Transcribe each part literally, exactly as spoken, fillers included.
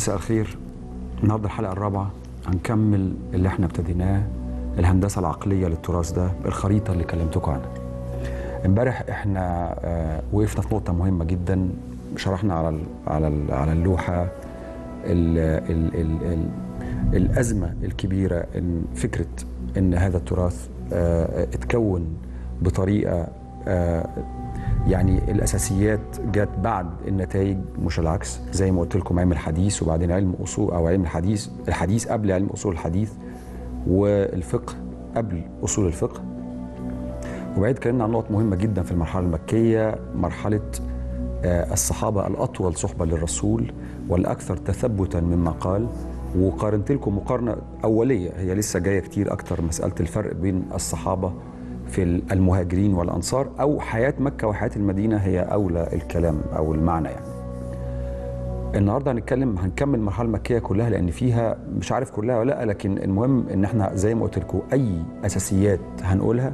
مساء الخير. النهارده الحلقه الرابعه هنكمل اللي احنا ابتديناه، الهندسه العقليه للتراث ده، الخريطه اللي كلمتكم عنها. امبارح احنا آه وقفنا في نقطه مهمه جدا، شرحنا على ال على ال على اللوحه ال ال ال ال الازمه الكبيره، ان فكره ان هذا التراث آه اتكون بطريقه آه يعني الاساسيات جت بعد النتائج مش العكس، زي ما قلت لكم علم الحديث وبعدين علم اصول او علم الحديث الحديث قبل علم اصول الحديث، والفقه قبل اصول الفقه. وبعد اتكلمنا عن نقط مهمه جدا في المرحله المكيه، مرحله الصحابه الاطول صحبه للرسول والاكثر تثبتا مما قال، وقارنت لكم مقارنه اوليه هي لسه جايه كتير اكتر، مساله الفرق بين الصحابه في المهاجرين والأنصار، أو حياة مكة وحياة المدينة هي أولى الكلام أو المعنى. يعني النهاردة هنتكلم هنكمل المرحلة المكية كلها، لأن فيها مش عارف كلها ولا لا، لكن المهم إن احنا زي ما قلت لكم أي أساسيات هنقولها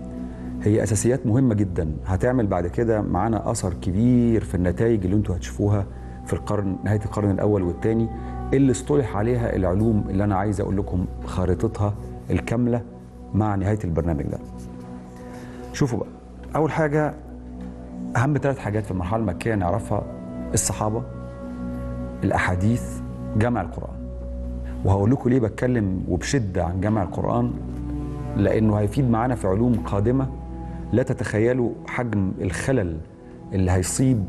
هي أساسيات مهمة جدا، هتعمل بعد كده معانا أثر كبير في النتائج اللي انتوا هتشوفوها في القرن نهاية القرن الأول والثاني، اللي اصطلح عليها العلوم اللي أنا عايز أقول لكم خارطتها الكاملة مع نهاية البرنامج ده. شوفوا بقى، أول حاجة أهم ثلاث حاجات في المرحلة المكية نعرفها: الصحابة، الأحاديث، جمع القرآن. وهقول لكم ليه بتكلم وبشدة عن جمع القرآن، لأنه هيفيد معانا في علوم قادمة لا تتخيلوا حجم الخلل اللي هيصيب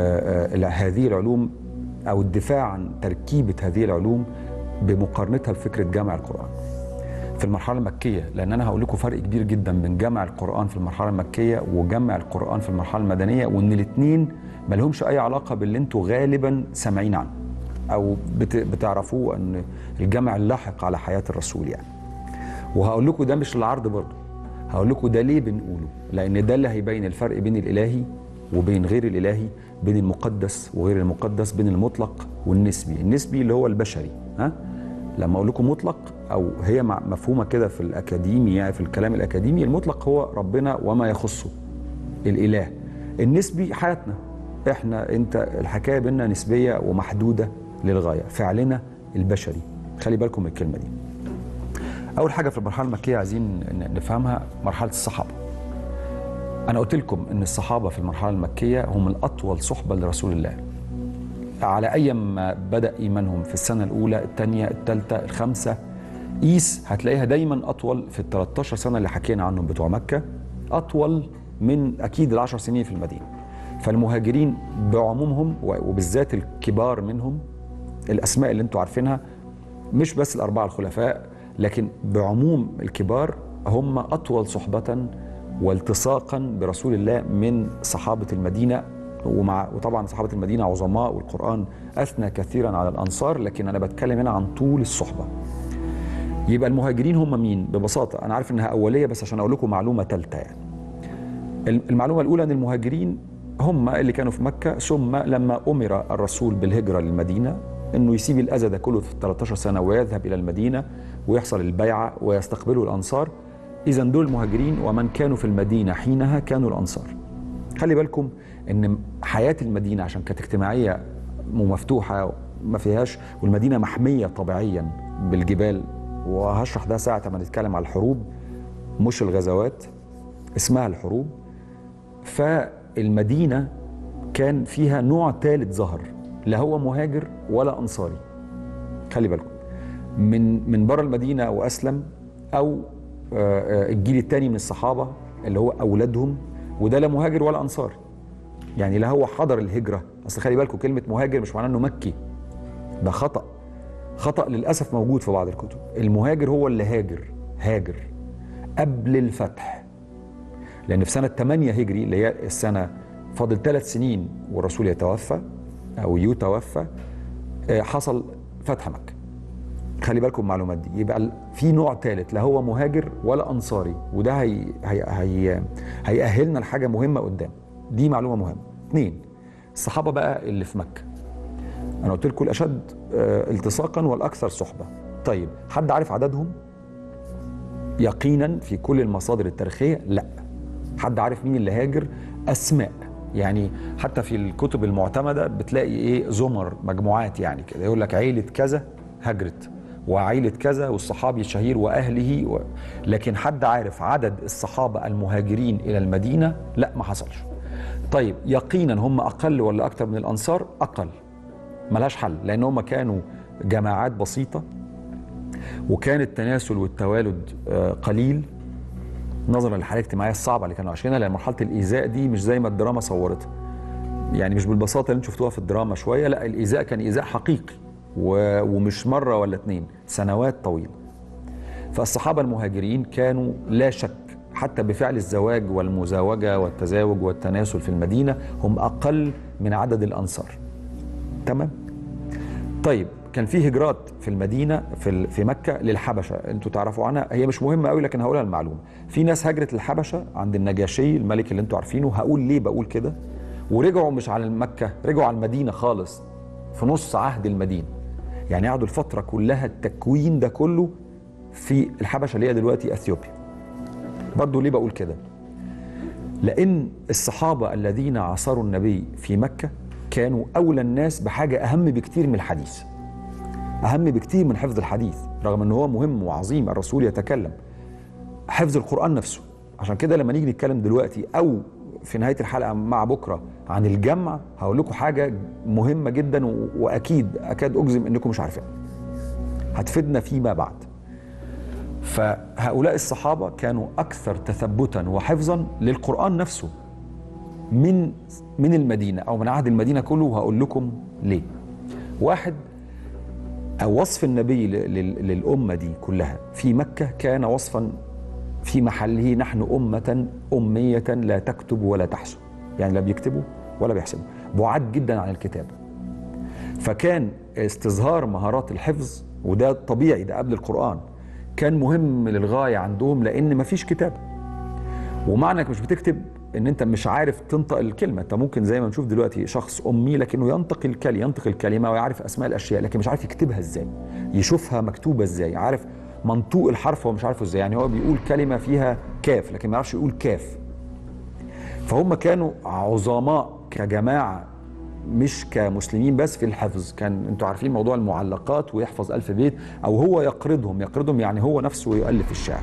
هذه العلوم أو الدفاع عن تركيبة هذه العلوم بمقارنتها بفكرة جمع القرآن في المرحلة المكية. لأن أنا هقول لكم فرق كبير جدا بين جمع القرآن في المرحلة المكية وجمع القرآن في المرحلة المدنية، وإن الاثنين ما لهمش أي علاقة باللي أنتوا غالبا سامعين عنه أو بتعرفوه، أن الجمع اللاحق على حياة الرسول يعني. وهقول لكم ده مش للعرض برضه، هقول لكم ده ليه بنقوله، لأن ده اللي هيبين الفرق بين الإلهي وبين غير الإلهي، بين المقدس وغير المقدس، بين المطلق والنسبي. النسبي اللي هو البشري، ها؟ لما اقول لكم مطلق او هي مفهومه كده في الاكاديمي، يعني في الكلام الاكاديمي، المطلق هو ربنا وما يخصه الاله. النسبي حياتنا احنا، انت الحكايه بيننا نسبيه ومحدوده للغايه، فعلنا البشري. خلي بالكم من الكلمه دي. اول حاجه في المرحله المكيه عايزين نفهمها مرحله الصحابه. انا قلت لكم ان الصحابه في المرحله المكيه هم الاطول صحبه لرسول الله، على أي ما بدأ إيمانهم في السنة الأولى، الثانية، الثالثة، الخامسة، قيس هتلاقيها دايما أطول في ال ثلاثة عشر سنة اللي حكينا عنهم بتوع مكة، أطول من أكيد العشر سنين في المدينة. فالمهاجرين بعمومهم وبالذات الكبار منهم، الأسماء اللي أنتوا عارفينها، مش بس الأربعة الخلفاء، لكن بعموم الكبار هم أطول صحبة والتصاقا برسول الله من صحابة المدينة. ومع وطبعا صحابة المدينة عظماء، والقرآن أثنى كثيرا على الأنصار، لكن أنا بتكلم هنا عن طول الصحبة. يبقى المهاجرين هم مين؟ ببساطة أنا عارف إنها أولية، بس عشان أقول لكم معلومة ثالثة. يعني المعلومة الأولى أن المهاجرين هم اللي كانوا في مكة، ثم لما أمر الرسول بالهجرة للمدينة إنه يسيب الأذى ده كله في ثلاثة عشر سنة ويذهب إلى المدينة ويحصل البيعة ويستقبله الأنصار. إذا دول المهاجرين، ومن كانوا في المدينة حينها كانوا الأنصار. خلي بالكم ان حياه المدينه عشان كانت اجتماعيه ومفتوحه ما فيهاش، والمدينه محميه طبيعيا بالجبال، وهشرح ده ساعه ما نتكلم على الحروب مش الغزوات، اسمها الحروب. فالمدينه كان فيها نوع ثالث ظهر، لا هو مهاجر ولا انصاري. خلي بالكم من من بره المدينه واسلم، او الجيل الثاني من الصحابه اللي هو اولادهم، وده لا مهاجر ولا انصاري، يعني لا هو حضر الهجره. اصل خلي بالكم كلمه مهاجر مش معناه انه مكي، ده خطا خطا للاسف موجود في بعض الكتب. المهاجر هو اللي هاجر هاجر قبل الفتح، لان في سنه ثمانية هجري اللي هي السنه فاضل ثلاث سنين والرسول يتوفى او يتوفى، حصل فتح مكه. خلي بالكم المعلومات دي. يبقى في نوع ثالث لا هو مهاجر ولا انصاري، وده هي هي هي هيأهلنا لحاجه مهمه قدام. دي معلومه مهمه. اثنين، الصحابه بقى اللي في مكه، انا قلت لكم الاشد التصاقا والاكثر صحبه. طيب حد عارف عددهم يقينا في كل المصادر التاريخيه؟ لا. حد عارف مين اللي هاجر؟ اسماء يعني حتى في الكتب المعتمده بتلاقي ايه زمر مجموعات يعني كده، يقول لك عيله كذا هجرت وعيله كذا والصحابي الشهير واهله و... لكن حد عارف عدد الصحابه المهاجرين الى المدينه؟ لا، ما حصلش. طيب يقينا هم اقل ولا اكتر من الانصار؟ اقل، ملهاش حل، لان هم كانوا جماعات بسيطه وكان التناسل والتوالد قليل نظرا للحاله الاجتماعيه الصعبه اللي كانوا عايشينها، لان مرحله الايذاء دي مش زي ما الدراما صورتها، يعني مش بالبساطه اللي انتم شفتوها في الدراما شويه، لا الايذاء كان ايذاء حقيقي و... ومش مره ولا اتنين، سنوات طويله. فالصحابه المهاجرين كانوا لا شك حتى بفعل الزواج والمزاوجه والتزاوج والتناسل في المدينه هم اقل من عدد الانصار. تمام؟ طيب كان في هجرات في المدينه في في مكه للحبشه، انتوا تعرفوا عنها، هي مش مهمه قوي لكن هقولها المعلومه. في ناس هجرت للحبشه عند النجاشي الملك اللي انتوا عارفينه، هقول ليه بقول كده، ورجعوا مش على مكه، رجعوا على المدينه خالص في نص عهد المدينه. يعني قعدوا الفتره كلها التكوين ده كله في الحبشه اللي هي دلوقتي اثيوبيا. برضه ليه بقول كده؟ لان الصحابه الذين عاصروا النبي في مكه كانوا اولى الناس بحاجه اهم بكتير من الحديث، أهم بكتير من حفظ الحديث، رغم أنه هو مهم وعظيم، الرسول يتكلم، حفظ القرآن نفسه. عشان كده لما نيجي نتكلم دلوقتي أو في نهاية الحلقة مع بكرة عن الجمع، هقول لكم حاجة مهمة جدا وأكيد أكاد أجزم أنكم مش عارفين، هتفيدنا فيما بعد. فهؤلاء الصحابة كانوا أكثر تثبتا وحفظا للقرآن نفسه من من المدينة أو من عهد المدينة كله، وهقول لكم ليه. واحد، أو وصف النبي للأمة دي كلها في مكة كان وصفا في محله، نحن أمة أمية لا تكتب ولا تحسب، يعني لا بيكتبوا ولا بيحسبوا، بعاد جدا عن الكتابة. فكان استظهار مهارات الحفظ، وده طبيعي، ده قبل القرآن، كان مهم للغاية عندهم، لأن مفيش كتابة. ومعنى انك مش بتكتب ان انت مش عارف تنطق الكلمه، انت ممكن زي ما نشوف دلوقتي شخص امي لكنه ينطق الكلمه ينطق الكلمه ويعرف اسماء الاشياء، لكن مش عارف يكتبها ازاي، يشوفها مكتوبه ازاي، عارف منطوق الحرف هو مش عارفه ازاي، يعني هو بيقول كلمه فيها كاف لكن ما يعرفش يقول كاف. فهم كانوا عظماء كجماعه مش كمسلمين بس في الحفظ. كان انتوا عارفين موضوع المعلقات ويحفظ ألف بيت، او هو يقرضهم يقرضهم يعني هو نفسه يؤلف الشعر.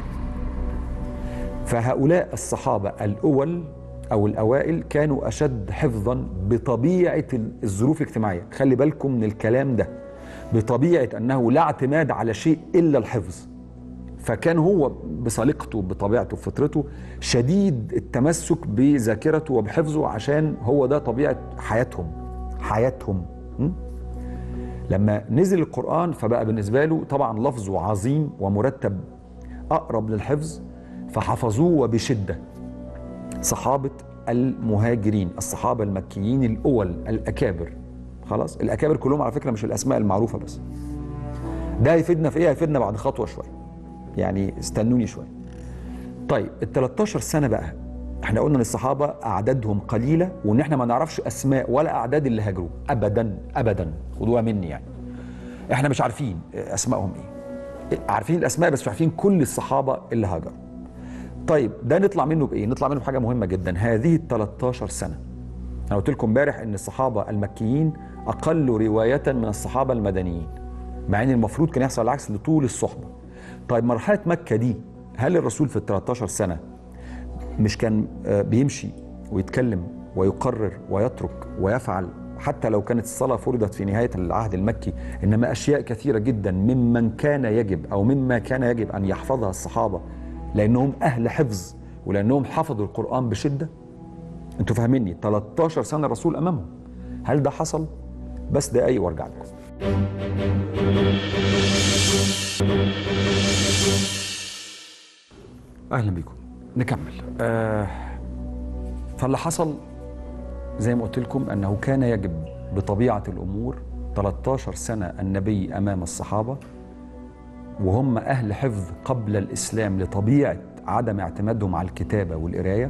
فهؤلاء الصحابة الأول أو الأوائل كانوا أشد حفظا بطبيعة الظروف الاجتماعية. خلي بالكم من الكلام ده، بطبيعة أنه لا اعتماد على شيء إلا الحفظ. فكان هو بسليقته بطبيعته بفطرته شديد التمسك بذاكرته وبحفظه، عشان هو ده طبيعة حياتهم حياتهم م? لما نزل القرآن فبقى بالنسبة له طبعا لفظه عظيم ومرتب أقرب للحفظ، فحفظوه وبشدة. صحابة المهاجرين، الصحابة المكيين الأول الأكابر، خلاص الأكابر كلهم على فكرة مش الأسماء المعروفة بس. ده هيفيدنا في إيه؟ هيفيدنا بعد خطوة شوية، يعني استنوني شوية. طيب ال تلتاشر سنة بقى، احنا قلنا ان الصحابة أعدادهم قليلة وإن احنا ما نعرفش أسماء ولا أعداد اللي هاجروا أبدا أبدا، خدوها مني يعني. احنا مش عارفين أسمائهم إيه، عارفين الأسماء بس مش عارفين كل الصحابة اللي هاجروا. طيب ده نطلع منه بايه؟ نطلع منه بحاجه مهمه جدا. هذه ال تلتاشر سنه، انا قلت لكم امبارح ان الصحابه المكيين اقل روايه من الصحابه المدنيين، مع ان المفروض كان يحصل العكس لطول الصحبه. طيب مرحله مكه دي، هل الرسول في ال تلتاشر سنه مش كان بيمشي ويتكلم ويقرر ويترك ويفعل، حتى لو كانت الصلاه فرضت في نهايه العهد المكي، انما اشياء كثيره جدا ممن كان يجب او مما كان يجب ان يحفظها الصحابه لأنهم أهل حفظ ولأنهم حفظوا القرآن بشدة؟ أنتوا فاهميني؟ تلتاشر سنة الرسول أمامهم. هل ده حصل؟ بس دقايق وارجع لكم. أهلا بكم. نكمل. آه فاللي حصل زي ما قلت لكم أنه كان يجب بطبيعة الأمور تلتاشر سنة النبي أمام الصحابة، وهم أهل حفظ قبل الإسلام لطبيعة عدم اعتمادهم على الكتابة والقراية،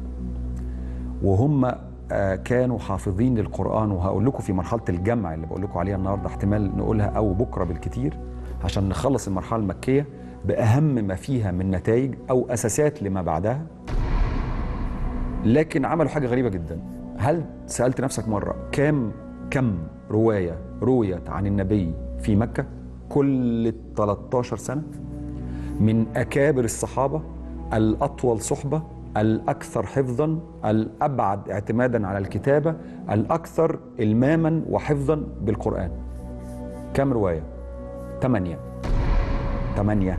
وهم كانوا حافظين للقرآن. وهقول لكم في مرحلة الجمع اللي بقول لكم عليها النهاردة، احتمال نقولها أو بكرة بالكتير، عشان نخلص المرحلة المكية بأهم ما فيها من نتائج أو أساسات لما بعدها. لكن عملوا حاجة غريبة جدا، هل سألت نفسك مرة كم كم رواية رويت عن النبي في مكة كل تلتاشر سنة من أكابر الصحابة، الأطول صحبة، الأكثر حفظا، الأبعد اعتمادا على الكتابة، الأكثر إلماما وحفظا بالقرآن؟ كم رواية؟ تمانية. تمانية،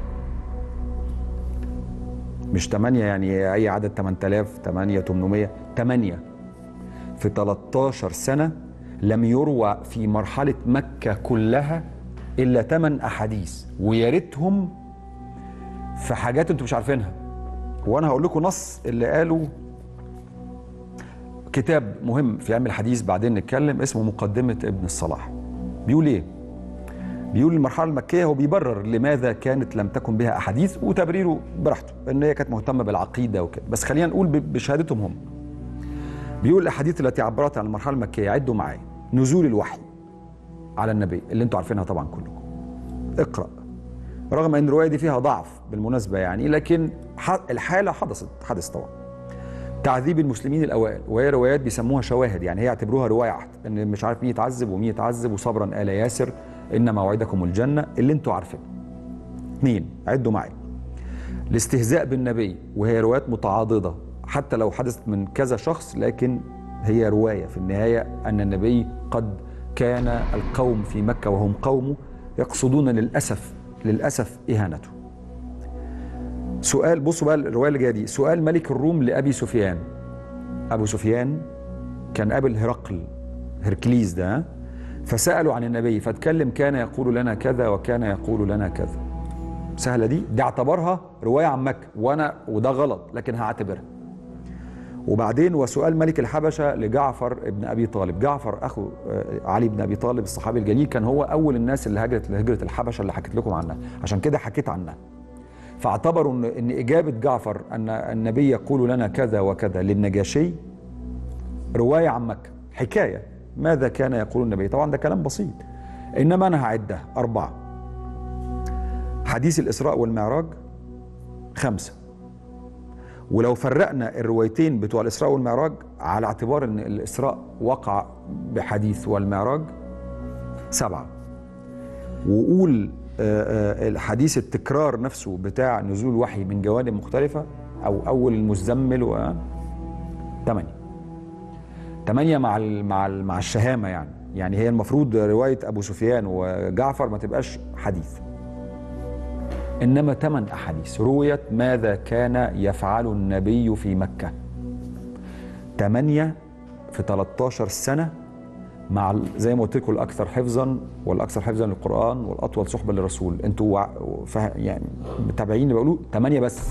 مش تمانية يعني أي عدد، تمانية آلاف، تمانية، تمنمية، تمانية في تلتاشر سنة. لم يروى في مرحلة مكة كلها إلا تمن أحاديث، ويا ريتهم في حاجات أنتم مش عارفينها. وأنا هقول لكم نص اللي قاله كتاب مهم في علم الحديث بعدين نتكلم، اسمه مقدمة ابن الصلاح. بيقول إيه؟ بيقول المرحلة المكية هو بيبرر لماذا كانت لم تكن بها أحاديث، وتبريره براحته إن هي كانت مهتمة بالعقيدة وكده، بس خلينا نقول بشهادتهم هم. بيقول الأحاديث التي عبرت عن المرحلة المكية، عدوا معايا: نزول الوحي على النبي اللي انتوا عارفينها طبعا كلكم، اقرأ، رغم ان الرواية دي فيها ضعف بالمناسبة يعني، لكن الحالة حدثت حدث طبعا. تعذيب المسلمين الأوائل، وهي روايات بيسموها شواهد، يعني هي يعتبروها رواية واحدة، ان مش عارف مين يتعذب ومين يتعذب، وصبرا آل ياسر، إن موعدكم الجنة، اللي انتوا عارفينها. اثنين، عدوا معايا: الاستهزاء بالنبي، وهي روايات متعاضدة حتى لو حدثت من كذا شخص، لكن هي رواية في النهاية أن النبي قد كان القوم في مكة وهم قومه يقصدون للأسف للأسف إهانته. سؤال، بصوا بقى الرواية اللي جاية دي: سؤال ملك الروم لأبي سفيان. أبو سفيان كان قابل هرقل، هركليز ده، فسألوا عن النبي فاتكلم: كان يقول لنا كذا وكان يقول لنا كذا. سهلة دي، دي اعتبرها رواية عن مكة، وأنا وده غلط لكن هعتبرها. وبعدين وسؤال ملك الحبشة لجعفر ابن أبي طالب. جعفر أخو علي بن أبي طالب الصحابي الجليل، كان هو أول الناس اللي هاجرت لهجرة الحبشة اللي حكيت لكم عنها، عشان كده حكيت عنها. فاعتبروا إن, إن إجابة جعفر أن النبي يقول لنا كذا وكذا للنجاشي رواية عن مكة، حكاية ماذا كان يقول النبي. طبعا ده كلام بسيط، إنما أنا هعدها: أربعة. حديث الإسراء والمعراج خمسة. ولو فرقنا الروايتين بتوع الإسراء والمعراج على اعتبار ان الإسراء وقع بحديث والمعراج، سبعة. وقول الحديث التكرار نفسه بتاع نزول الوحي من جوانب مختلفة، أو أول المزمل، و ثمانية. ثمانية مع ال مع ال مع الشهامة يعني، يعني هي المفروض رواية أبو سفيان وجعفر ما تبقاش حديث، إنما ثمان أحاديث رويت ماذا كان يفعل النبي في مكة. ثمانية في تلتاشر سنة، مع زي ما قلت لكم الأكثر حفظا والأكثر حفظا للقرآن والأطول صحبة للرسول. أنتوا يعني متابعين اللي بقوله؟ ثمانية بس،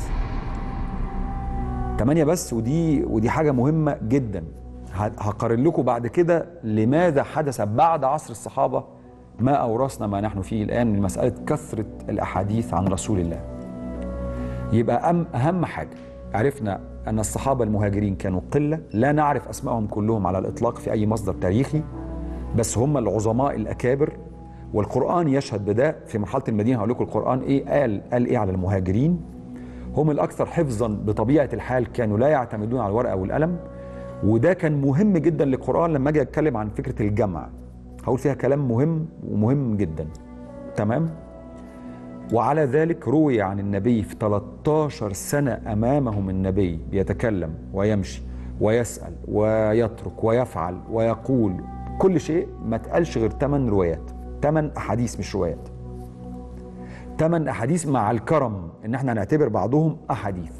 ثمانية بس. ودي ودي حاجة مهمة جدا. هقارن لكم بعد كده لماذا حدث بعد عصر الصحابة ما أورثنا ما نحن فيه الآن من مسألة كثرة الأحاديث عن رسول الله. يبقى أهم حاجة عرفنا أن الصحابة المهاجرين كانوا قلة، لا نعرف أسمائهم كلهم على الإطلاق في أي مصدر تاريخي، بس هم العظماء الأكابر، والقرآن يشهد بده. في مرحلة المدينة هقول لكم القرآن إيه قال قال إيه على المهاجرين. هم الأكثر حفظا بطبيعة الحال، كانوا لا يعتمدون على الورقة والقلم، وده كان مهم جدا للقرآن. لما أجي أتكلم عن فكرة الجمع هقول فيها كلام مهم ومهم جدا، تمام؟ وعلى ذلك روي عن النبي في تلتاشر سنة أمامهم النبي يتكلم ويمشي ويسأل ويترك ويفعل ويقول كل شيء، ما تقالش غير ثمان روايات، ثمان أحاديث مش روايات، ثمان أحاديث، مع الكرم إن احنا نعتبر بعضهم أحاديث.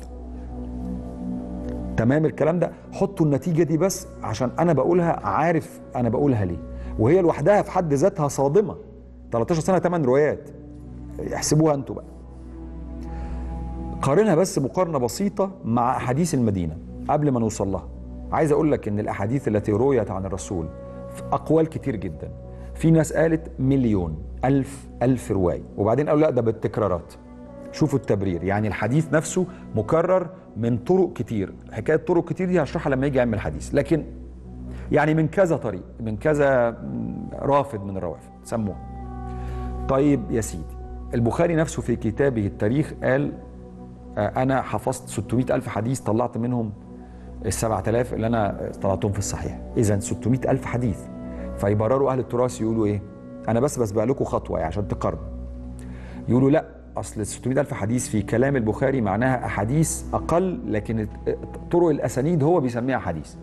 تمام الكلام ده؟ حطوا النتيجة دي بس عشان أنا بقولها عارف أنا بقولها ليه، وهي لوحدها في حد ذاتها صادمة. تلتاشر سنة ثمان روايات، احسبوها انتوا بقى. قارنها بس مقارنة بسيطة مع أحاديث المدينة قبل ما نوصل لها. عايز أقول لك إن الأحاديث التي رويت عن الرسول في أقوال كتير جدا. في ناس قالت مليون، ألف ألف رواية، وبعدين قالوا لا ده بالتكرارات. شوفوا التبرير، يعني الحديث نفسه مكرر من طرق كتير. حكاية طرق كتير دي هشرحها لما يجي يعمل حديث، لكن يعني من كذا طريق، من كذا رافد من الروافد سموه. طيب يا سيدي، البخاري نفسه في كتابه التاريخ قال أنا حفظت ستمائة ألف حديث، طلعت منهم ال سبعة آلاف اللي انا طلعتهم في الصحيح، اذا ستمائة ألف حديث. فيبرروا اهل التراث يقولوا ايه؟ انا بس بسبق لكم خطوه يعني عشان تقارنوا. يقولوا لا، اصل ستمائة ألف حديث في كلام البخاري معناها احاديث اقل، لكن طرق الاسانيد هو بيسميها حديث.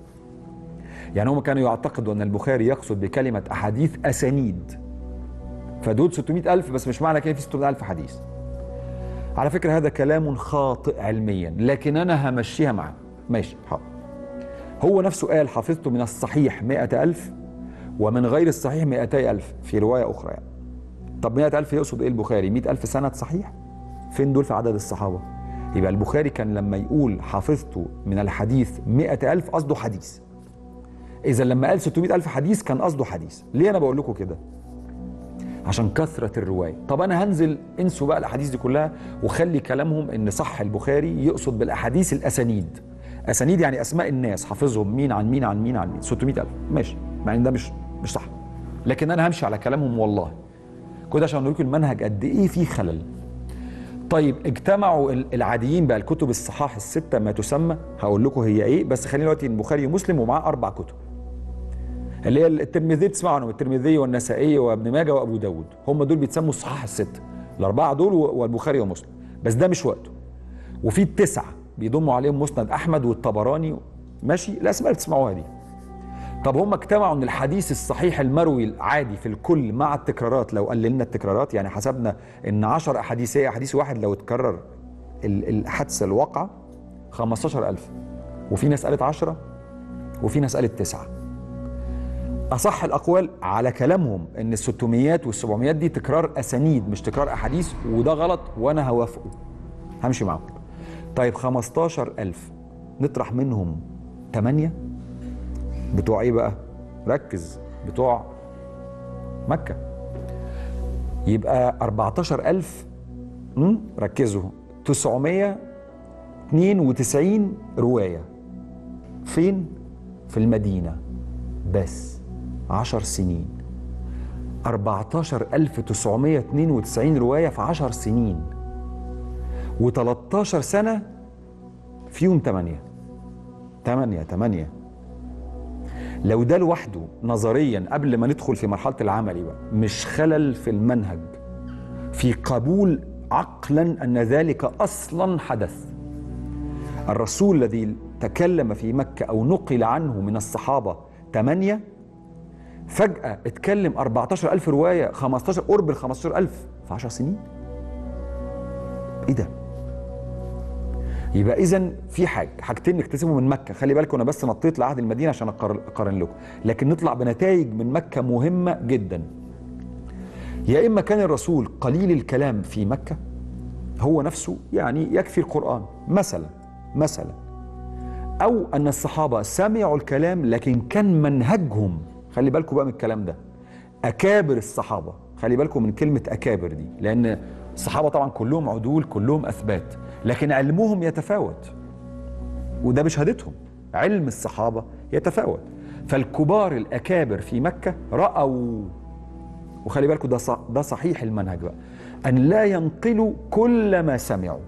يعني هم كانوا يعتقدوا ان البخاري يقصد بكلمه احاديث اسانيد، فدول ستمائة ألف بس مش معنى كده في ستمائة ألف حديث. على فكره هذا كلام خاطئ علميا، لكن انا همشيها معاه. ماشي حاضر. هو نفسه قال حفظت من الصحيح مائة ألف ومن غير الصحيح مائتي ألف في روايه اخرى يعني. طب مائة ألف يقصد ايه البخاري؟ مائة ألف سند صحيح؟ فين دول في عدد الصحابه؟ يبقى البخاري كان لما يقول حفظت من الحديث مائة ألف قصده حديث. إذا لما قال ستمائة ألف حديث كان قصده حديث. ليه أنا بقول لكم كده؟ عشان كثرة الرواية. طب أنا هنزل انسوا بقى الأحاديث دي كلها وخلي كلامهم إن صح البخاري يقصد بالأحاديث الأسانيد. أسانيد يعني أسماء الناس حافظهم مين عن مين عن مين عن مين. ستمائة ألف ماشي، مع إن ده مش مش صح. لكن أنا همشي على كلامهم والله. كده عشان أقول لكم المنهج قد إيه فيه خلل. طيب اجتمعوا العاديين بقى الكتب الصحاح الستة ما تسمى، هقول لكم هي إيه، بس خلينا دلوقتي البخاري ومسلم ومعاه أربع كتب. اللي هي الترمذي بتسمعوا عنهم، الترمذي والنسائي وابن ماجه وابو داود، هم دول بيتسموا الصحاح السته، الاربعه دول والبخاري ومسلم، بس ده مش وقته. وفي التسعه بيضموا عليهم مسند احمد والطبراني، ماشي الاسماء اللي بتسمعوها دي. طب هم اجتمعوا ان الحديث الصحيح المروي العادي في الكل مع التكرارات، لو قللنا التكرارات يعني حسبنا ان عشر احاديث هي حديث واحد لو اتكرر الحادثه الواقعه خمستاشر ألف، وفي ناس قالت عشرة وفي ناس قالت تسعة. أصح الأقوال على كلامهم إن الستميات والسبعميات دي تكرار أسانيد مش تكرار أحاديث، وده غلط وأنا هوافقه، همشي معاهم. طيب خمستاشر ألف نطرح منهم تمانية بتوع إيه بقى؟ ركز، بتوع مكة. يبقى أربعتاشر ألف، ركزوا، تسعمائة واثنين وتسعين رواية. فين؟ في المدينة بس. عشر سنين. أربعتاشر ألف وتسعمائة واثنين وتسعين رواية في عشر سنين. وتلتاشر سنة فيهم تمانية. تمانية تمانية. لو ده لوحده نظريا قبل ما ندخل في مرحلة العملي بقى مش خلل في المنهج، في قبول عقلا أن ذلك أصلا حدث. الرسول الذي تكلم في مكة أو نقل عنه من الصحابة ثمانية، فجأة اتكلم أربعتاشر ألف رواية، خمستاشر قرب ال خمستاشر ألف في عشر سنين. ايه ده؟ يبقى اذا في حاجه حاجتين نكتسبهم من مكه. خلي بالكم انا بس نطيت لعهد المدينه عشان اقارن لكم، لكن نطلع بنتائج من مكه مهمه جدا. يا اما كان الرسول قليل الكلام في مكه، هو نفسه يعني يكفي القران مثلا مثلا، او ان الصحابه سمعوا الكلام لكن كان منهجهم، خلي بالكم بقى من الكلام ده، اكابر الصحابه. خلي بالكم من كلمه اكابر دي، لان الصحابه طبعا كلهم عدول كلهم اثبات، لكن علمهم يتفاوت، وده بشهادتهم، علم الصحابه يتفاوت. فالكبار الاكابر في مكه راوا، وخلي بالكم ده ده صحيح المنهج بقى، ان لا ينقلوا كل ما سمعوا.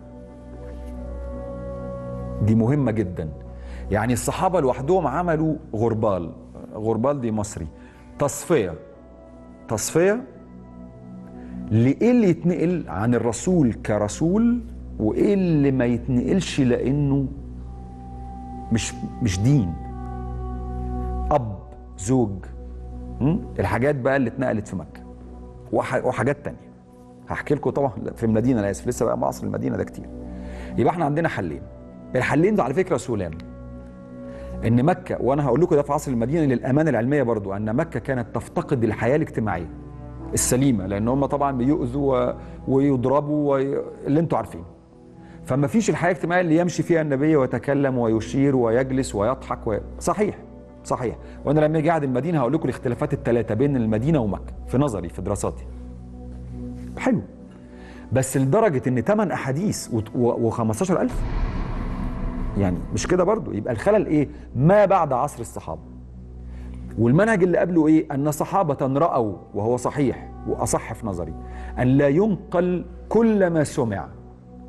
دي مهمه جدا. يعني الصحابه لوحدهم عملوا غربال، غربال دي مصري، تصفيه تصفيه لإيه اللي يتنقل عن الرسول كرسول وإيه اللي ما يتنقلش لأنه مش مش دين، أب زوج، الحاجات بقى اللي اتنقلت في مكة وحاجات تانية هحكي لكم طبعا في المدينة. أنا آسف لسه بقى معصر المدينة ده كتير. يبقى احنا عندنا حلين، الحلين ده على فكرة سلام. إن مكة، وأنا هقول لكم ده في عصر المدينة للأمانة العلمية برضو، أن مكة كانت تفتقد الحياة الاجتماعية السليمه، لان هم طبعا بيؤذوا ويضربوا واللي انتوا عارفين. فما فيش الحياه الاجتماعيه اللي يمشي فيها النبي ويتكلم ويشير ويجلس ويضحك و... صحيح صحيح. وانا لما اجي اقعد المدينه هقول لكم الاختلافات الثلاثه بين المدينه ومكه في نظري في دراساتي. حلو، بس لدرجه ان ثمان احاديث و15 ألف، يعني مش كده برضو. يبقى الخلل ايه؟ ما بعد عصر الصحابه. والمنهج اللي قبله ايه؟ ان صحابه راوا، وهو صحيح واصح في نظري، ان لا ينقل كل ما سمع،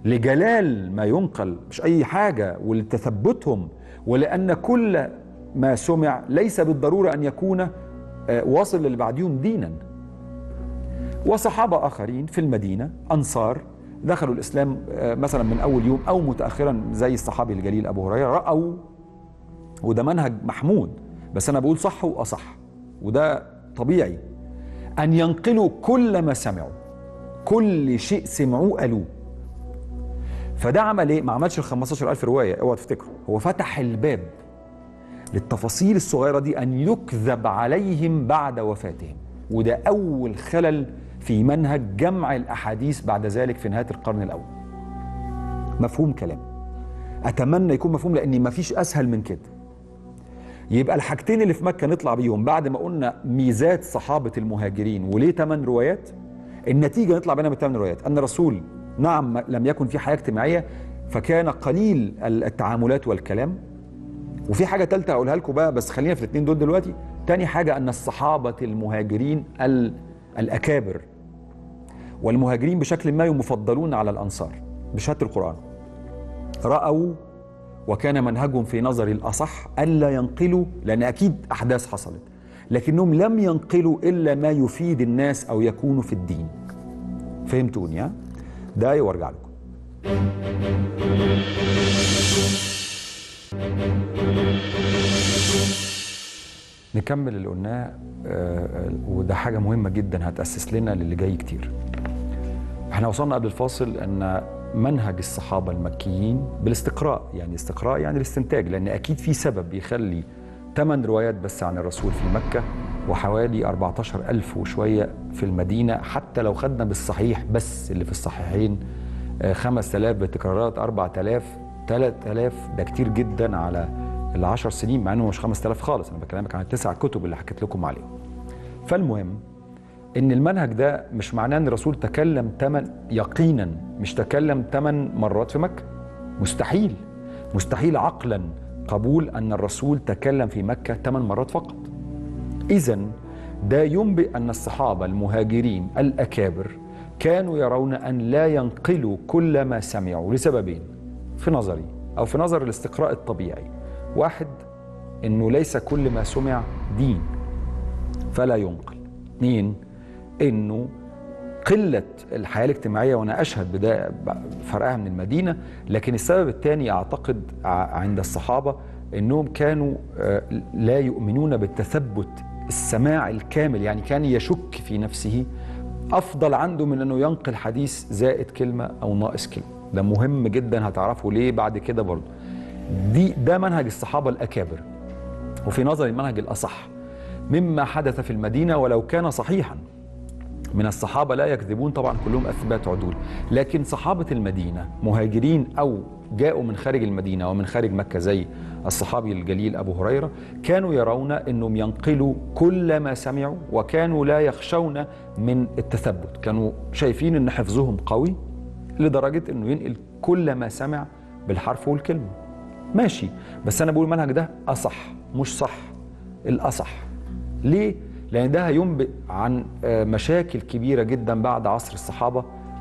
لجلال ما ينقل مش أي حاجة، ولتثبتهم، ولأن كل ما سمع ليس بالضرورة أن يكون واصل للي بعديهم دينا. وصحابة آخرين في المدينة أنصار دخلوا الإسلام مثلا من أول يوم أو متأخرا زي الصحابي الجليل أبو هريرة، رأوا، وده منهج محمود بس أنا بقول صح وأصح وده طبيعي، أن ينقلوا كل ما سمعوا، كل شيء سمعوه قالوه. فده عمل إيه؟ ما عملش ال خمستاشر ألف رواية، اوعوا تفتكروا، هو فتح الباب للتفاصيل الصغيرة دي أن يكذب عليهم بعد وفاتهم، وده أول خلل في منهج جمع الأحاديث بعد ذلك في نهاية القرن الأول. مفهوم كلام، أتمنى يكون مفهوم لأن مفيش أسهل من كده. يبقى الحاجتين اللي في مكة نطلع بيهم بعد ما قلنا ميزات صحابة المهاجرين وليه ثمان روايات، النتيجة نطلع بينها من ثمان روايات أن الرسول نعم لم يكن في حياة اجتماعية فكان قليل التعاملات والكلام. وفي حاجة ثالثة أقولها لكم بقى بس خلينا في الاثنين دول دلوقتي. تاني حاجة أن الصحابة المهاجرين الأكابر والمهاجرين بشكل ما يفضلون على الأنصار بشهادة القرآن، رأوا وكان منهجهم في نظري الأصح ألا ينقلوا، لأن أكيد أحداث حصلت، لكنهم لم ينقلوا إلا ما يفيد الناس أو يكونوا في الدين. فهمتوني ها؟ ده وارجع لكم. نكمل اللي قلناه، وده حاجة مهمة جدا هتأسس لنا للي جاي كتير. احنا وصلنا قبل الفاصل ان منهج الصحابة المكيين بالاستقراء، يعني استقراء يعني الاستنتاج، لان اكيد في سبب يخلي ثمان روايات بس عن الرسول في مكة وحوالي أربعتاشر ألف وشوية في المدينة، حتى لو خدنا بالصحيح بس اللي في الصحيحين خمسة آلاف بتكرارات أربعة آلاف ثلاثة آلاف، ده كتير جدا على العشر سنين، مع انه مش خمسة آلاف خالص، انا بكلمك عن التسع كتب اللي حكيت لكم عليهم. فالمهم ان المنهج ده مش معناه ان الرسول تكلم ثمان، يقينا مش تكلم ثمان مرات في مكة، مستحيل مستحيل عقلا قبول ان الرسول تكلم في مكة ثمان مرات فقط. اذن ده ينبئ ان الصحابة المهاجرين الاكابر كانوا يرون ان لا ينقلوا كل ما سمعوا لسببين في نظري او في نظر الاستقراء الطبيعي. واحد، انه ليس كل ما سمع دين فلا ينقل. اثنين، انه قلة الحياة الاجتماعية، وانا اشهد بده فرقها من المدينة. لكن السبب الثاني اعتقد عند الصحابة انهم كانوا لا يؤمنون بالتثبت السماع الكامل، يعني كان يشك في نفسه، افضل عنده من انه ينقل حديث زائد كلمة او ناقص كلمة. ده مهم جدا، هتعرفوا ليه بعد كده برضه. دي ده منهج الصحابة الأكابر، وفي نظري المنهج الأصح مما حدث في المدينة ولو كان صحيحا. من الصحابة لا يكذبون طبعا، كلهم أثبات عدول، لكن صحابة المدينة مهاجرين أو جاءوا من خارج المدينة ومن خارج مكة زي الصحابي الجليل أبو هريرة، كانوا يرون أنهم ينقلوا كل ما سمعوا، وكانوا لا يخشون من التثبت، كانوا شايفين أن حفظهم قوي لدرجة أنه ينقل كل ما سمع بالحرف والكلمة. ماشي، بس أنا بقول المنهج ده أصح مش صح، الأصح. ليه؟ لأن ده هينبئ عن مشاكل كبيرة جدا بعد عصر الصحابة،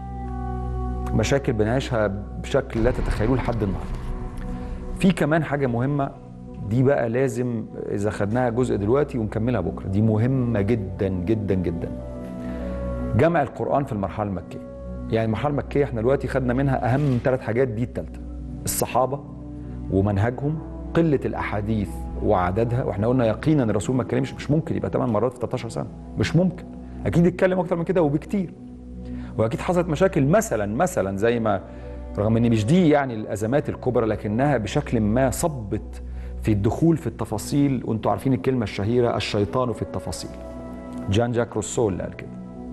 مشاكل بنعيشها بشكل لا تتخيلوه لحد النهارده. في كمان حاجة مهمة، دي بقى لازم إذا خدناها جزء دلوقتي ونكملها بكرة، دي مهمة جدا جدا جدا. جمع القرآن في المرحلة المكية. يعني المرحلة المكية احنا دلوقتي خدنا منها أهم من ثلاث حاجات، دي الثالثة: الصحابة ومنهجهم، قلة الأحاديث وعددها. واحنا قلنا يقينا الرسول ما اتكلمش، مش ممكن يبقى ثمان مرات في تلتاشر سنة، مش ممكن، أكيد اتكلم أكتر من كده وبكتير. وأكيد حصلت مشاكل مثلا مثلا زي ما، رغم ان مش دي يعني الأزمات الكبرى، لكنها بشكل ما صبت في الدخول في التفاصيل. وانتوا عارفين الكلمة الشهيرة الشيطان في التفاصيل، جان جاك روسو اللي قال كده.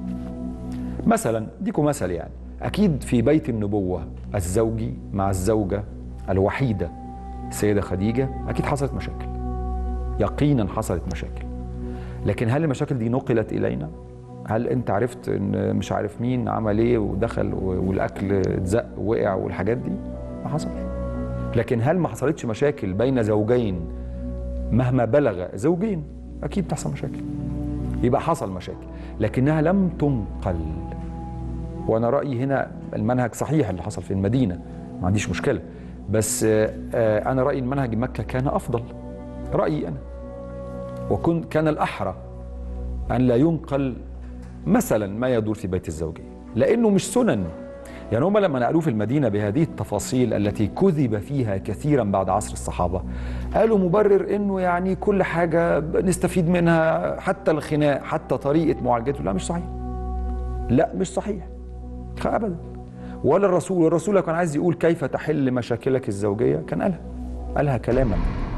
مثلا ديكم مثل، يعني أكيد في بيت النبوة الزوجي مع الزوجة الوحيدة السيدة خديجة أكيد حصلت مشاكل، يقينا حصلت مشاكل. لكن هل المشاكل دي نقلت إلينا؟ هل أنت عرفت إن مش عارف مين عمل إيه ودخل والأكل اتزق ووقع والحاجات دي؟ ما حصل. لكن هل ما حصلتش مشاكل بين زوجين مهما بلغ زوجين؟ أكيد بتحصل مشاكل، يبقى حصل مشاكل، لكنها لم تنقل. وانا رايي هنا المنهج صحيح اللي حصل في المدينه، ما عنديش مشكله، بس انا رايي المنهج مكه كان افضل، رايي انا. وكن كان الاحرى ان لا ينقل مثلا ما يدور في بيت الزوجيه، لانه مش سنن. يعني هم لما نقلوه في المدينه بهذه التفاصيل التي كذب فيها كثيرا بعد عصر الصحابه، قالوا مبرر انه يعني كل حاجه نستفيد منها، حتى الخناق، حتى طريقه معالجته. لا مش صحيح، لا مش صحيح ابدا. ولا الرسول، والرسول لو كان عايز يقول كيف تحل مشاكلك الزوجيه كان قالها، قالها كلاما.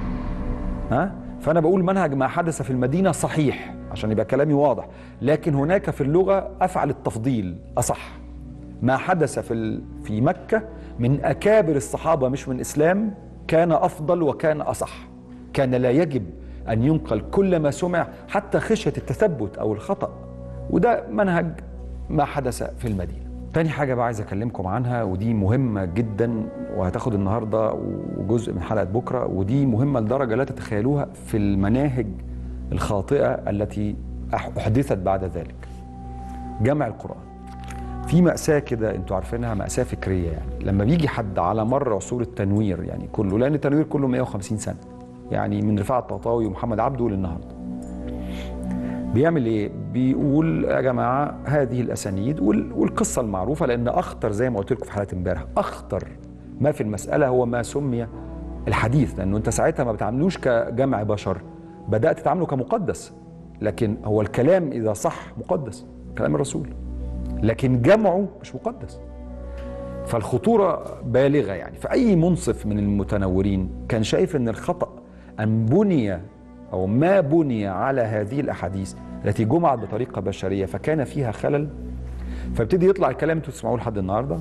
ها؟ فانا بقول منهج ما حدث في المدينه صحيح عشان يبقى كلامي واضح، لكن هناك في اللغه افعل التفضيل اصح. ما حدث في في مكه من اكابر الصحابه مش من اسلام كان افضل وكان اصح. كان لا يجب ان ينقل كل ما سمع حتى خشيه التثبت او الخطا، وده منهج ما حدث في المدينه. تاني حاجة بقى عايز أكلمكم عنها، ودي مهمة جدا وهتاخد النهاردة وجزء من حلقة بكرة، ودي مهمة لدرجة لا تتخيلوها في المناهج الخاطئة التي أحدثت بعد ذلك. جمع القرآن. في مأساة كده أنتوا عارفينها، مأساة فكرية. يعني لما بيجي حد على مر عصور التنوير يعني كله، لأن التنوير كله مئة وخمسين سنة، يعني من رفاعة الطهطاوي ومحمد عبده للنهارده. بيعمل ايه؟ بيقول يا جماعه هذه الاسانيد والقصه المعروفه، لان اخطر زي ما قلت لكم في حلقه امبارح، اخطر ما في المساله هو ما سمي الحديث، لانه انت ساعتها ما بتعاملوش كجمع بشر، بدات تتعامله كمقدس. لكن هو الكلام اذا صح مقدس، كلام الرسول، لكن جمعه مش مقدس. فالخطوره بالغه. يعني فاي منصف من المتنورين كان شايف ان الخطا ان بني أو ما بني على هذه الأحاديث التي جمعت بطريقة بشرية فكان فيها خلل، فابتدي يطلع الكلام انتوا تسمعوه لحد النهارده،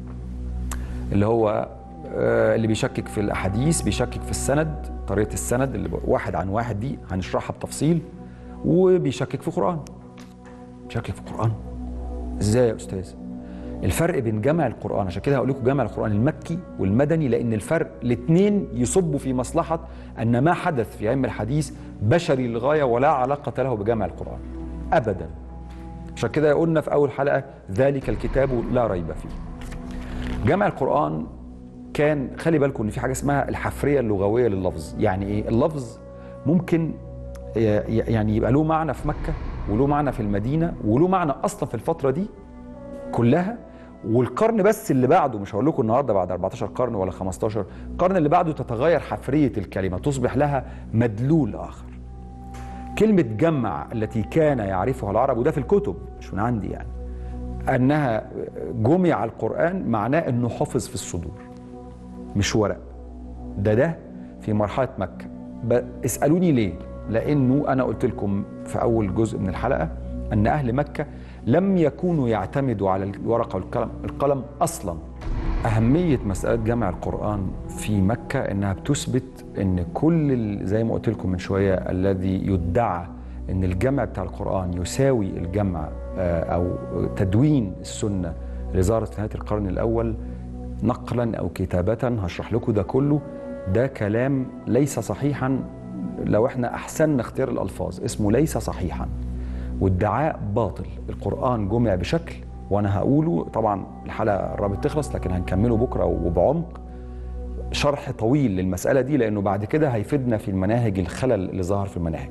اللي هو اللي بيشكك في الأحاديث، بيشكك في السند، طريقة السند اللي واحد عن واحد دي هنشرحها بتفصيل، وبيشكك في القرآن. بيشكك في القرآن ازاي يا أستاذ؟ الفرق بين جمع القرآن، عشان كده هقول لكم جمع القرآن المكي والمدني، لأن الفرق الاثنين يصبوا في مصلحة أن ما حدث في علم الحديث بشري للغاية ولا علاقة له بجمع القرآن أبدا. عشان كده قلنا في أول حلقة ذلك الكتاب لا ريب فيه. جمع القرآن كان، خلي بالكم إن في حاجة اسمها الحفرية اللغوية لللفظ. يعني إيه؟ اللفظ ممكن يعني يبقى له معنى في مكة وله معنى في المدينة وله معنى أصلا في الفترة دي كلها، والقرن بس اللي بعده، مش هقول لكم النهارده بعد أربعتاشر قرن ولا خمستاشر، القرن اللي بعده تتغير حفرية الكلمة، تصبح لها مدلول آخر. كلمة جمع التي كان يعرفها العرب، وده في الكتب مش من عندي يعني، أنها جمع القرآن معناه أنه حفظ في الصدور مش ورق. ده ده في مرحلة مكة. اسألوني ليه؟ لأنه أنا قلت لكم في أول جزء من الحلقة أن أهل مكة لم يكونوا يعتمدوا على الورقة والقلم القلم أصلا. أهمية مسألة جمع القرآن في مكة إنها بتثبت إن كل زي ما قلت لكم من شوية الذي يدعى إن الجمع بتاع القرآن يساوي الجمع أو تدوين السنة اللي ظهرت في نهاية القرن الأول نقلا أو كتابة، هشرح لكم ده كله، ده كلام ليس صحيحا. لو احنا أحسن اختيار الألفاظ اسمه ليس صحيحا، وادعاء باطل. القرآن جمع بشكل، وانا هقوله طبعا الحلقة قربت تخلص لكن هنكمله بكرة وبعمق، شرح طويل للمسألة دي، لأنه بعد كده هيفيدنا في المناهج الخلل اللي ظهر في المناهج.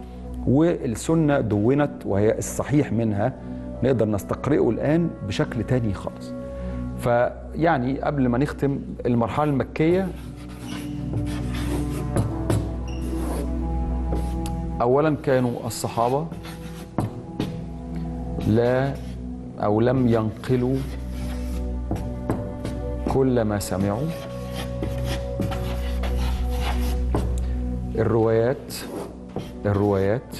والسنة دونت وهي الصحيح منها نقدر نستقرئه الآن بشكل تاني خالص. فيعني قبل ما نختم المرحلة المكية، أولا كانوا الصحابة لا أو لم ينقلوا كل ما سمعوا. الروايات الروايات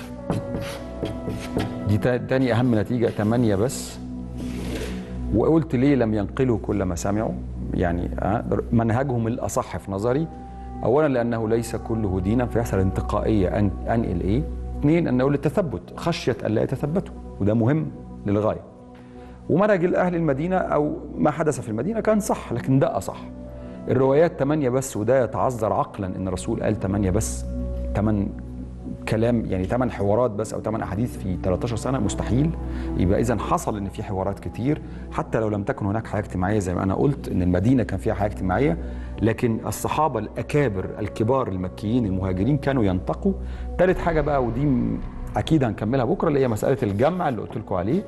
دي تاني أهم نتيجة، تمانية بس. وقلت ليه لم ينقلوا كل ما سمعوا؟ يعني منهجهم الأصح في نظري، أولا لأنه ليس كله دينا فيحصل انتقائية أن أنقل إيه. اثنين أنه للتثبت، خشية أن لا يتثبتوا، وده مهم للغاية. ومنهج الأهل المدينة أو ما حدث في المدينة كان صح، لكن ده أصح. الروايات تمانية بس، وده يتعذر عقلا إن الرسول قال تمانية بس، تمن كلام يعني ثمان حوارات بس او ثمان احاديث في تلتاشر سنه مستحيل. يبقى اذا حصل ان في حوارات كتير، حتى لو لم تكن هناك حياه اجتماعيه زي ما انا قلت ان المدينه كان فيها حياه اجتماعيه، لكن الصحابه الاكابر الكبار المكيين المهاجرين كانوا ينتقوا. ثالث حاجه بقى ودي اكيد هنكملها بكره، اللي هي مساله الجمع اللي قلت لكم عليه.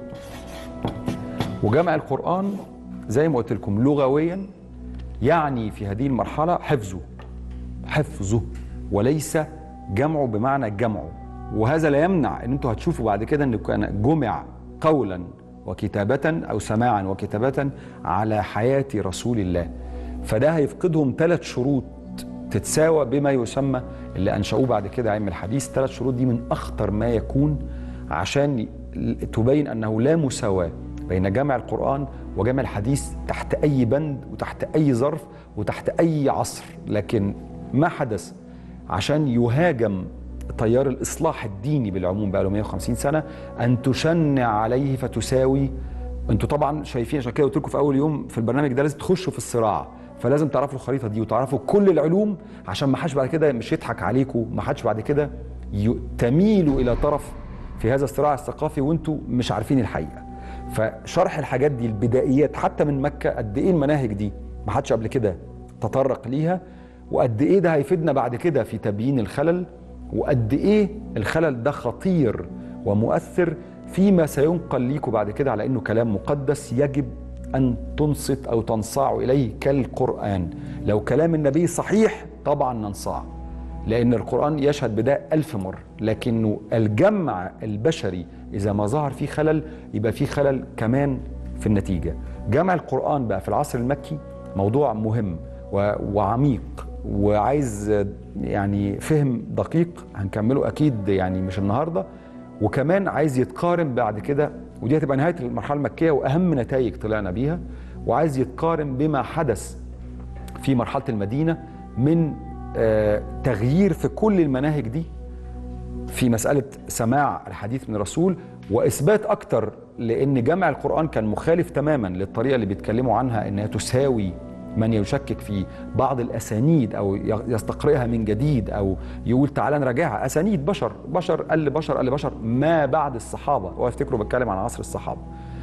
وجمع القران زي ما قلت لكم لغويا يعني في هذه المرحله حفظه حفظه وليس جمعه بمعنى جمعه. وهذا لا يمنع ان انتوا هتشوفوا بعد كده انه كان جمع قولا وكتابة او سماعا وكتابة على حياة رسول الله. فده هيفقدهم ثلاث شروط تتساوى بما يسمى اللي انشأوه بعد كده علم الحديث. ثلاث شروط دي من اخطر ما يكون عشان تبين انه لا مساواة بين جمع القرآن وجمع الحديث تحت اي بند وتحت اي ظرف وتحت اي عصر. لكن ما حدث عشان يهاجم تيار الإصلاح الديني بالعموم بقى له مئة وخمسين سنة أن تشنع عليه فتساوي. أنتوا طبعا شايفين، عشان كده قلت لكم في أول يوم في البرنامج ده لازم تخشوا في الصراع، فلازم تعرفوا الخريطة دي وتعرفوا كل العلوم عشان ما حدش بعد كده مش يضحك عليكم، ما حدش بعد كده تميلوا إلى طرف في هذا الصراع الثقافي وأنتوا مش عارفين الحقيقة. فشرح الحاجات دي البدائيات حتى من مكة، قد إيه المناهج دي ما حدش قبل كده تطرق ليها، وقد ايه ده هيفيدنا بعد كده في تبيين الخلل، وقد ايه الخلل ده خطير ومؤثر فيما سينقل ليكم بعد كده على انه كلام مقدس يجب ان تنصت او تنصاع اليه كالقرآن. لو كلام النبي صحيح طبعا ننصاع لان القرآن يشهد بده ألف مرة، لكنه الجمع البشري اذا ما ظهر فيه خلل يبقى فيه خلل كمان في النتيجة. جمع القرآن بقى في العصر المكي موضوع مهم وعميق وعايز يعني فهم دقيق هنكمله اكيد يعني مش النهارده، وكمان عايز يتقارن بعد كده، ودي هتبقى نهايه المرحله المكيه واهم نتائج طلعنا بيها، وعايز يتقارن بما حدث في مرحله المدينه من آه تغيير في كل المناهج دي في مساله سماع الحديث من الرسول، واثبات اكتر لان جمع القران كان مخالف تماما للطريقه اللي بيتكلموا عنها انها تساوي من يشكك في بعض الاسانيد او يستقرئها من جديد او يقول تعالى نراجعها. اسانيد بشر بشر قال بشر قال بشر ما بعد الصحابه، وافتكروا بتكلم عن عصر الصحابه.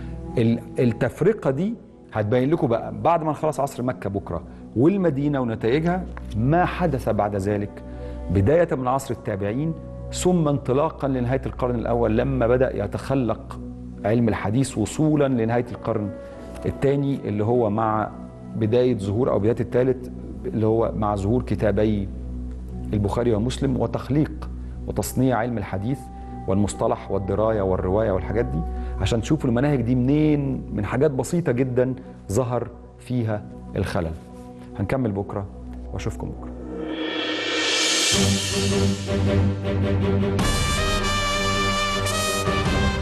التفرقه دي هتبين لكم بقى بعد ما نخلص عصر مكه بكره والمدينه ونتائجها ما حدث بعد ذلك، بدايه من عصر التابعين ثم انطلاقا لنهايه القرن الاول لما بدا يتخلق علم الحديث وصولا لنهايه القرن الثاني اللي هو مع بداية ظهور أو بداية الثالث اللي هو مع ظهور كتابي البخاري ومسلم وتخليق وتصنيع علم الحديث والمصطلح والدراية والرواية والحاجات دي، عشان تشوفوا المناهج دي منين، من حاجات بسيطة جدا ظهر فيها الخلل. هنكمل بكرة وأشوفكم بكرة.